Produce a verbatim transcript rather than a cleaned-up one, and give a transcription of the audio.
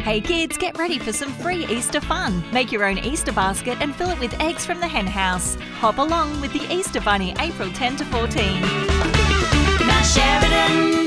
Hey kids, get ready for some free Easter fun. Make your own Easter basket and fill it with eggs from the hen house. Hop along with the Easter Bunny April tenth to fourteen. Mount Sheridan.